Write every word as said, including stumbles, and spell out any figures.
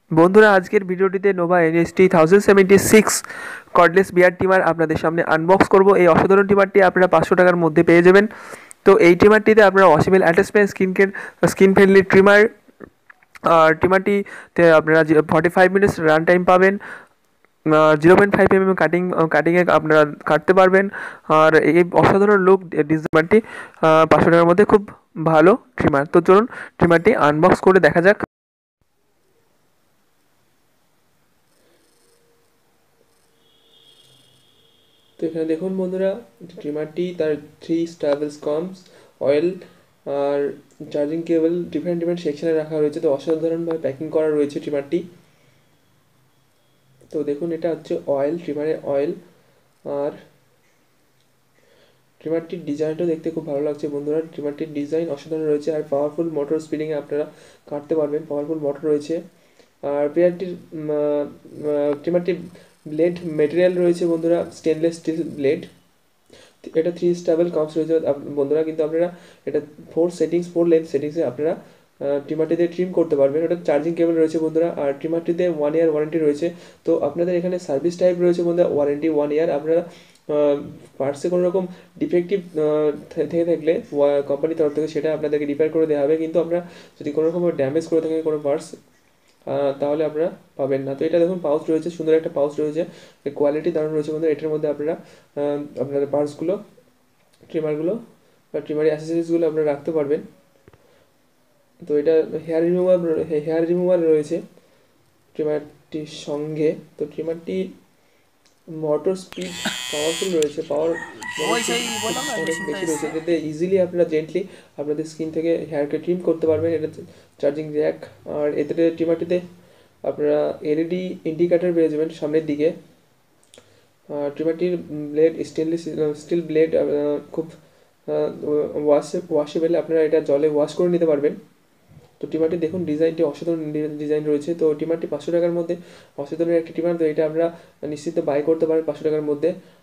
বন্ধুরা, আজকের ভিডিওটিতে Nova NST thousand seventy six cordless beard trimmer আপনাদের সামনে আনবক্স করব। এই অসাধারণ ট্রিমারটি আপনারা পাঁচশো টাকার মধ্যে পেয়ে যাবেন। তো এই ট্রিমারটিতে আপনারা washable attachment, skin care, skin friendly trimmer, আর ট্রিমারটিতে আপনারা forty five minutes run time পাবেন। Zero point five m m cutting কাটিংয়ে আপনারা কাটতে পারবেন। আর এই অসাধারণ লুক ডিজাইনটি পাঁচশো টাকার মধ্যে খুব ভালো ট্রিমার। তো চলুন ট্রিমারটি আনবক্স করে দেখা যাক। তো এখানে দেখুন বন্ধুরা, ট্রিমারটি তার থ্রি স্টাবেলস কমস অয়েল আর চার্জিং কেবল ডিফারেন্ট ডিফারেন্ট সেকশনে রাখা রয়েছে। তো অসাধারণভাবে প্যাকিং করা রয়েছে ট্রিমারটি। তো দেখুন, এটা হচ্ছে অয়েল, ট্রিমারের অয়েল। আর ট্রিমারটির ডিজাইনটাও দেখতে খুব ভালো লাগছে বন্ধুরা। ট্রিমারটির ডিজাইন অসাধারণ রয়েছে আর পাওয়ারফুল মোটর স্পিডিংয়ে আপনারা কাটতে পারবেন। পাওয়ারফুল মোটর রয়েছে। আর পেয়ারটির ট্রিমারটির ব্লেড মেটেরিয়াল রয়েছে বন্ধুরা স্টেনলেস স্টিল ব্লেড। এটা থ্রি স্টাবেল কাপস রয়েছে বন্ধুরা, কিন্তু আপনারা এটা ফোর সেটিংস ফোর লেন্থ সেটিংসে আপনারা ট্রিমারটিতে ট্রিম করতে পারবেন। ওটা চার্জিং কেবল রয়েছে বন্ধুরা। আর ট্রিমারটিতে ওয়ান ইয়ার ওয়ারেন্টি রয়েছে। তো আপনাদের এখানে সার্ভিস টাইপ রয়েছে বন্ধুরা, ওয়ারেন্টি ওয়ান ইয়ার। আপনারা পার্টসে কোনো রকম ডিফেক্টিভ থেকে থাকলে কোম্পানির তরফ থেকে সেটা আপনাদেরকে রিপেয়ার করে দেওয়া হবে। কিন্তু আপনারা যদি কোনো রকম ড্যামেজ করে থাকেন কোনো পার্টস, তাহলে আপনারা পাবেন না। তো এটা দেখুন, পাউচ রয়েছে, সুন্দর একটা পাউচ রয়েছে, কোয়ালিটি দারুণ রয়েছে বন্ধুরা। এটার মধ্যে আপনারা আপনাদের পার্টসগুলো, ট্রিমারগুলো বা ট্রিমারি অ্যাসেসরিজগুলো আপনারা রাখতে পারবেন। তো এটা হেয়ার রিমুভার হেয়ার রিমুভার রয়েছে ট্রিমারটির সঙ্গে। তো ট্রিমারটি মোটর স্পিড পাওয়ারফুল রয়েছে, পাওয়ার অনেক বেশি রয়েছে, যাতে ইজিলি আপনারা জেন্টলি আপনাদের স্কিন থেকে হেয়ারকে ট্রিম করতে পারবেন। এটা চার্জিং জ্যাক। আর এতে ট্রিমারটিতে আপনারা এলইডি ইন্ডিকেটার পেয়ে যাবেন সামনের দিকে। ট্রিমারটির ব্লেড স্টেনলেস স্টিল ব্লেড, খুব ওয়াশ ওয়াশেবেল, আপনারা এটা জলে ওয়াশ করে নিতে পারবেন। তো ট্রিমারটি দেখুন, ডিজাইনটি অসাধারণ ডিজাইন রয়েছে। তো ট্রিমারটি পাঁচশো টাকার মধ্যে অসাধারণ একটি ট্রিমার। তো এটা আমরা নিশ্চিত বাই করতে পারেন পাঁচশো টাকার মধ্যে।